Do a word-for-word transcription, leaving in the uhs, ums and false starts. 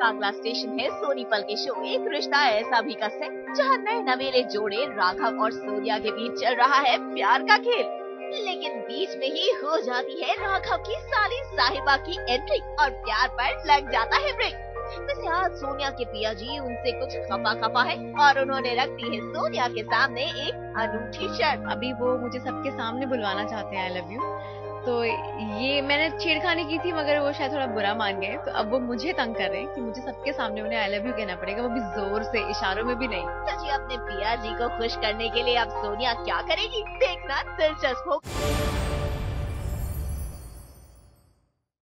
Kangla station है सोनीपल के show एक रिश्ता ऐसा भी का सेट, जहां नए नवेले जोड़े राघव और सोनिया के बीच चल रहा है प्यार का खेल। लेकिन बीच में ही हो जाती है राघव की साली साहिबा की एंट्री और प्यार पर लग जाता है ब्रेक। वैसे आज सोनिया के पिया जी उनसे कुछ खपा खपा है और उन्होंने रख दी है सोनिया के सामने एक अनूठी शर्त। अभी वो मुझे सबके सामने बुलवाना चाहते हैं आई लव यू, तो ये मैंने छेड़खानी की थी मगर वो शायद थोड़ा बुरा मान गए, तो अब वो मुझे तंग कर रहे हैं कि मुझे सबके सामने उन्हें आई लव यू कहना पड़ेगा, वो भी जोर से, इशारों में भी नहीं। तो जी अपने पिया जी को खुश करने के लिए अब सोनिया क्या करेगी, देखना दिलचस्प हो।